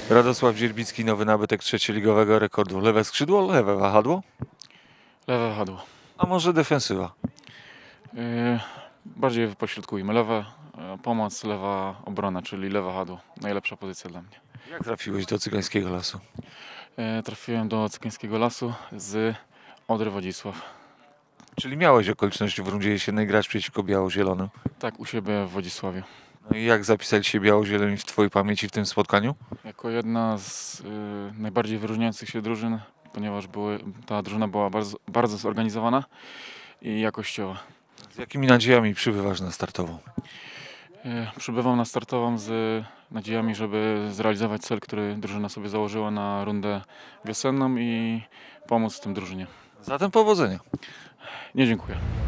Radosław Dzierbicki, nowy nabytek trzecioligowego rekordu. Lewe skrzydło, lewe wahadło, Lewe wahadło. a może defensywa? Bardziej wypośrodkujmy. Lewe pomoc, lewa obrona, czyli lewe wahadło. Najlepsza pozycja dla mnie. Jak trafiłeś do Cygańskiego Lasu? Trafiłem do Cygańskiego Lasu z Odry Wodzisław. Czyli miałeś okoliczność w rundzie jesiennej grać przeciwko biało-zielonym. Tak, u siebie w Wodzisławie. No i jak zapisali się biało-zieloni w twojej pamięci w tym spotkaniu? Jako jedna z najbardziej wyróżniających się drużyn, ponieważ ta drużyna była bardzo, bardzo zorganizowana i jakościowa. Z jakimi nadziejami przybywasz na startową? Przybywam na startową z nadziejami, żeby zrealizować cel, który drużyna sobie założyła na rundę wiosenną i pomóc w tym drużynie. Zatem powodzenia. Nie, dziękuję.